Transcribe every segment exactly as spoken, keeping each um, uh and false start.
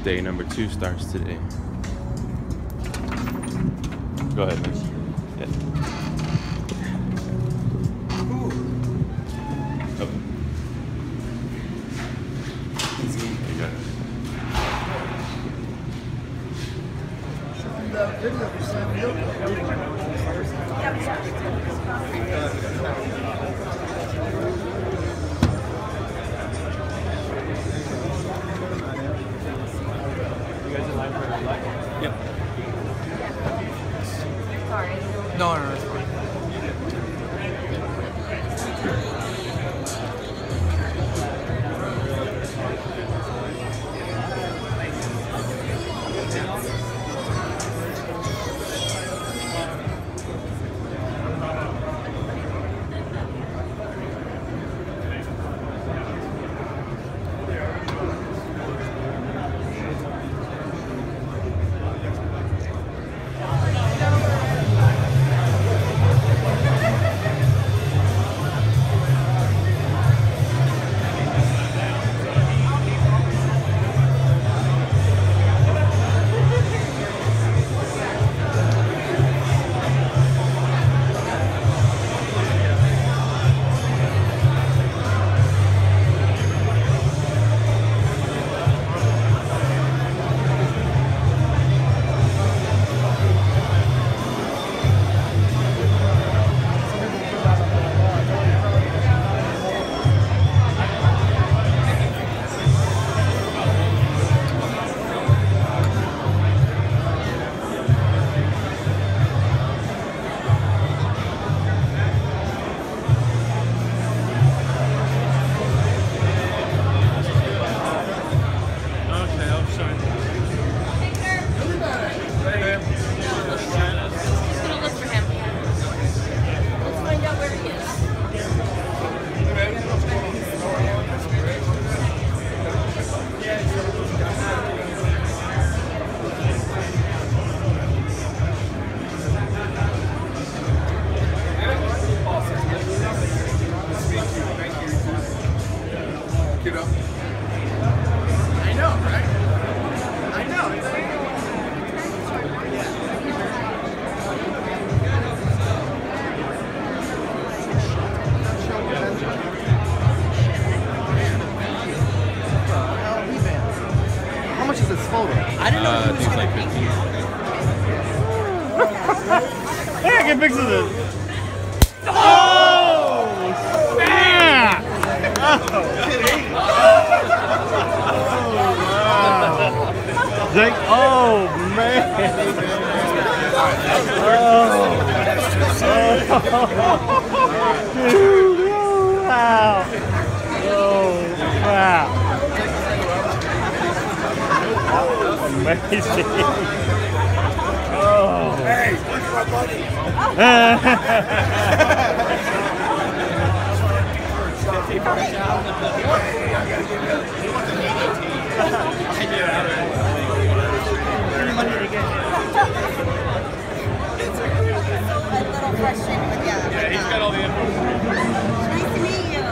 Day number two starts today. Go ahead, Max. Yeah. Ooh. Oh. Easy. You got it. The video for Sam Yoko. Yep. Sorry. No, no, no, it's fine. How much is this photo? I didn't know Uh, he I was think it's gonna like be fifteen. Hey, I get pictures of this. Oh! Snap! Oh, Jake, oh man! Oh, dude, oh, wow! Oh, wow! Amazing! Oh! Hey, where's my buddy? A little frustrated with yeah. Yeah, he's got all the info. Nice to meet you.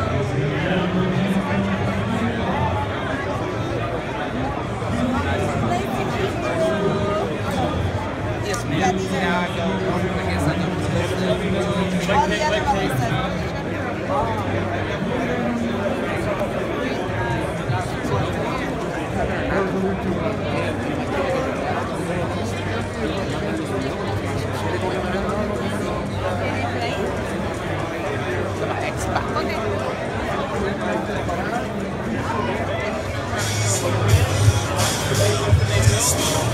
Yes, ma'am. Now I go. I guess I know. All the other Melissa. Okay.